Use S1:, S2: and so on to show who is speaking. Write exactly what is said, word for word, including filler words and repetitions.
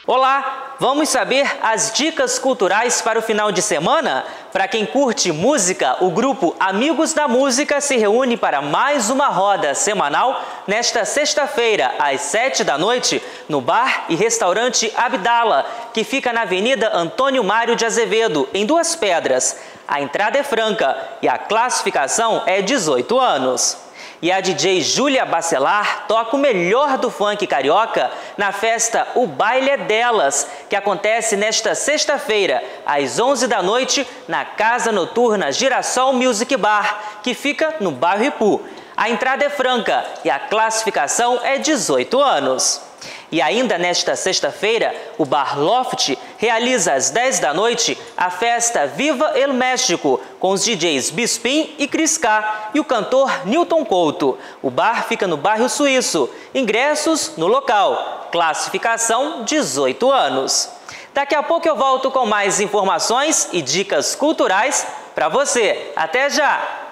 S1: Olá, vamos saber as dicas culturais para o final de semana? Para quem curte música, o grupo Amigos da Música se reúne para mais uma roda semanal nesta sexta-feira, às sete da noite, no bar e restaurante Abdala, que fica na Avenida Antônio Mário de Azevedo, em Duas Pedras. A entrada é franca e a classificação é dezoito anos. E a D J Júlia Bacelar toca o melhor do funk carioca na festa O Baile é Delas, que acontece nesta sexta-feira, às onze da noite, na Casa Noturna Girassol Music Bar, que fica no bairro Ipu. A entrada é franca e a classificação é dezoito anos. E ainda nesta sexta-feira, o Bar Loft realiza às dez da noite a festa Viva El México, com os D Js Bispin e Cris K e o cantor Newton Couto. O bar fica no bairro Suíço. Ingressos no local. Classificação dezoito anos. Daqui a pouco eu volto com mais informações e dicas culturais para você. Até já!